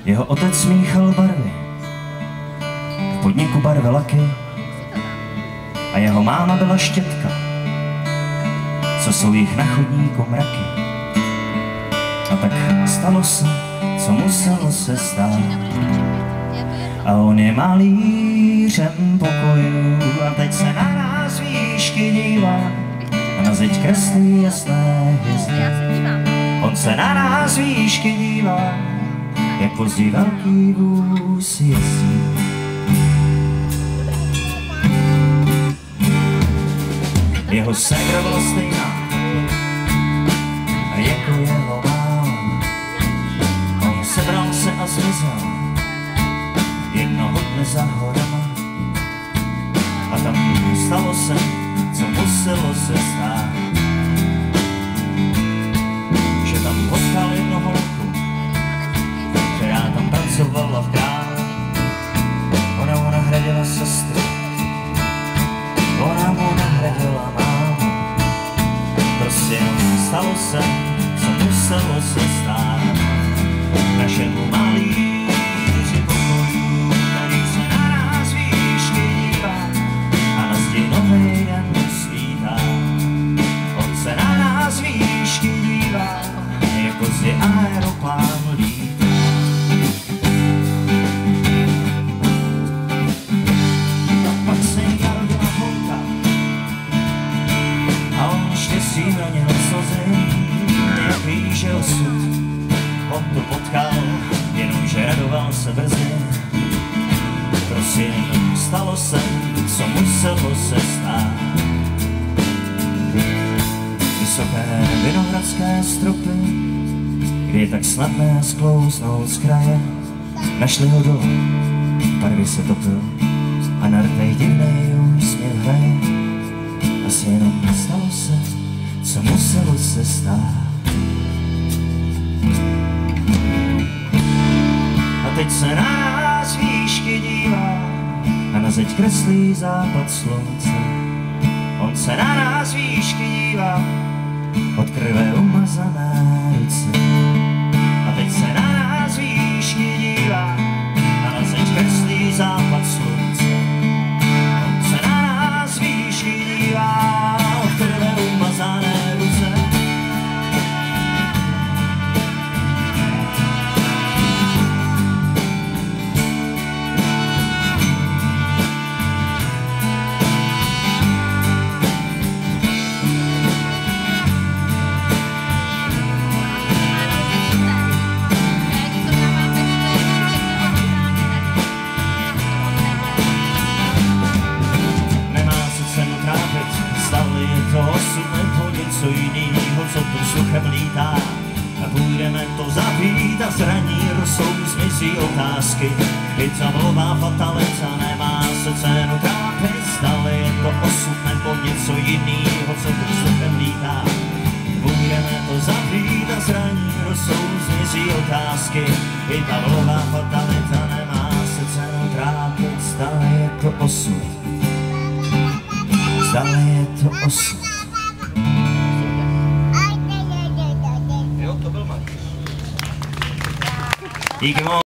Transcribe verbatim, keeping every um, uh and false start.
Jeho otec smíchal barvy, v podniku barvy laky, a jeho máma byla štětka, co jsou jich na chodníku mraky. A tak stalo se, co muselo se stát. A on je malířem pokojů a teď se na nás výšky dívá a na zeď kreslí jasné hvězdy. On se na nás výšky dívá, jak pozdí velký vůz jezdí. Jeho ségra byla stejná jako jeho máma. On sebral se a zmizel jednoho dne za horama. A tam stalo se, co muselo se stát. Že tam potkal jednu holku, která tam pracovala v krále. Ona mu nahradila sestru, ona mu nahradila mámu. Prostě stalo se, co muselo se stát. Našemu malíři pokojů, který se na nás výšky dívá a na zdi nový den svítá. On se na nás výšky dívá, jako zdi aeroplán lítá. A pak se jí narodila holka a on štěstí vronil slzy. Jak ví, že osud on to potkal, jenomže radoval se brzy. Prosím, stalo se, co muselo se stát. Vysoké vinohradské stropy, kdy je tak snadné sklouznout z kraje, našli ho dole, v barvě se topil a na rtech divnej úsměv hraje. Asi jenom stalo se, co muselo se stát. A teď se na nás výšky dívá a na zeď kreslí západ slunce. On se na nás výšky dívá, od krve umazané ruce. A teď se na nás výšky dívá a na zeď kreslí západ slunce. On se na nás výšky dívá, od krve umazané ruce. Co jinýho, co tu suchem lítá. A půjdeme to zabít a zraní rosou, zmizí otázky. I ta nová fatalita nemá se cenu trápit. Zdali je to osud nebo něco jinýho, co tu suchem lítá. Půjdeme to zabít a zraní rosou, zmizí otázky. I ta nová fatalita nemá se cenu trápit. Zdali je to osud, zdali je to osud. Jo, to byl Mark. Díky moc.